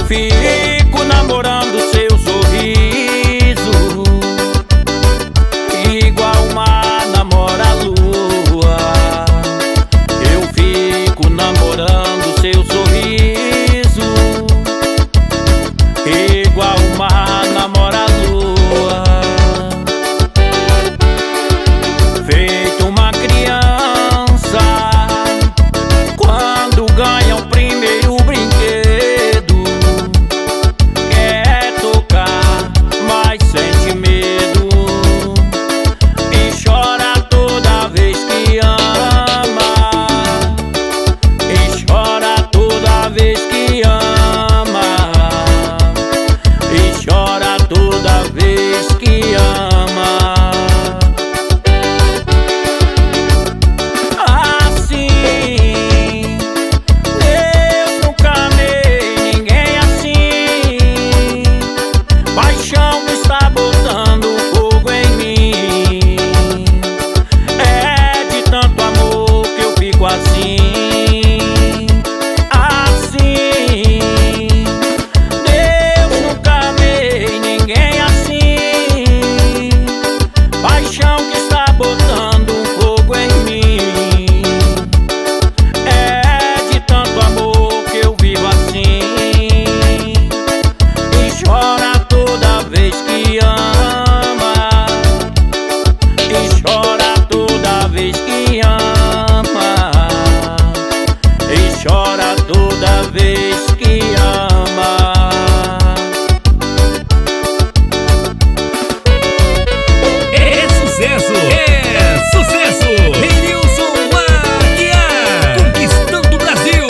fico namorando seu sorriso, igual o mar namora a lua. Eu fico namorando seu sorriso, igual o mar namora a lua. Feito uma criança quando ganha o primeiro brinquedo, quer tocar, mas sente medo, e chora toda vez que ama, e chora toda vez que ama, e chora toda vez que ama. Chora toda vez que ama. É sucesso! É sucesso! Renilson Aguiar, conquistando o Brasil.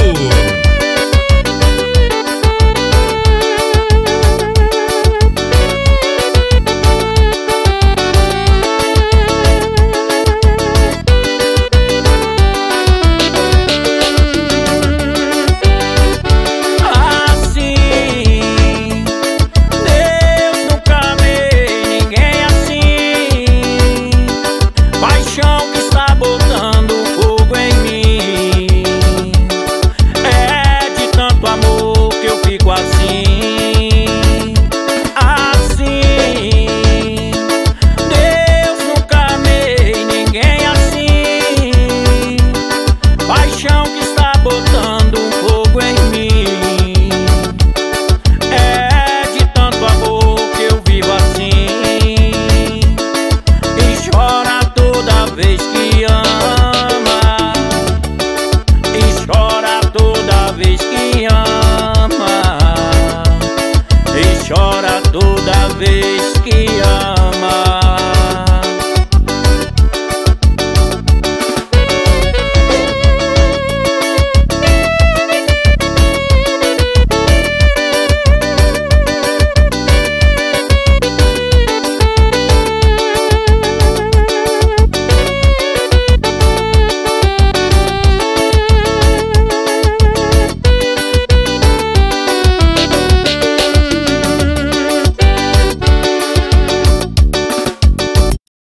Chora toda vez que